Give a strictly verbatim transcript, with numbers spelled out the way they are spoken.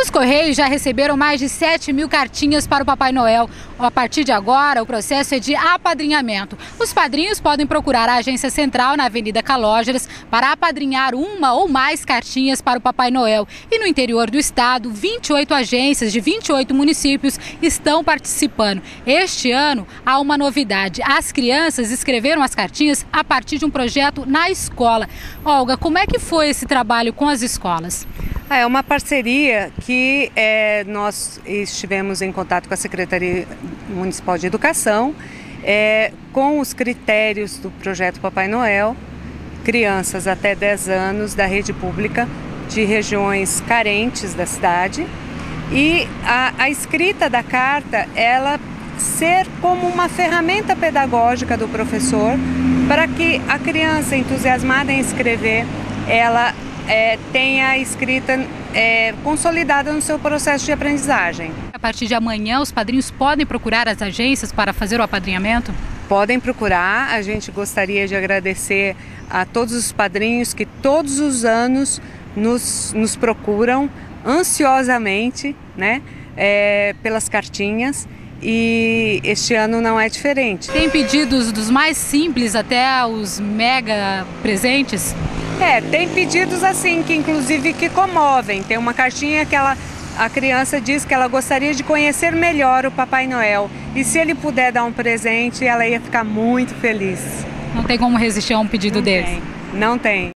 Os Correios já receberam mais de sete mil cartinhas para o Papai Noel. A partir de agora, o processo é de apadrinhamento. Os padrinhos podem procurar a agência central na Avenida Calógeras para apadrinhar uma ou mais cartinhas para o Papai Noel. E no interior do estado, vinte e oito agências de vinte e oito municípios estão participando. Este ano, há uma novidade. As crianças escreveram as cartinhas a partir de um projeto na escola. Olga, como é que foi esse trabalho com as escolas? É uma parceria que é, nós estivemos em contato com a Secretaria Municipal de Educação, é, com os critérios do projeto Papai Noel, crianças até dez anos da rede pública de regiões carentes da cidade, e a, a escrita da carta, ela ser como uma ferramenta pedagógica do professor para que a criança entusiasmada em escrever, ela É, tenha a escrita é, consolidada no seu processo de aprendizagem. A partir de amanhã, os padrinhos podem procurar as agências para fazer o apadrinhamento? Podem procurar. A gente gostaria de agradecer a todos os padrinhos que todos os anos nos, nos procuram ansiosamente, né, é, pelas cartinhas. E este ano não é diferente. Tem pedidos dos mais simples até os mega presentes? É, tem pedidos assim, que inclusive que comovem. Tem uma cartinha que ela, a criança diz que ela gostaria de conhecer melhor o Papai Noel. E se ele puder dar um presente, ela ia ficar muito feliz. Não tem como resistir a um pedido Não desse? Tem. Não tem.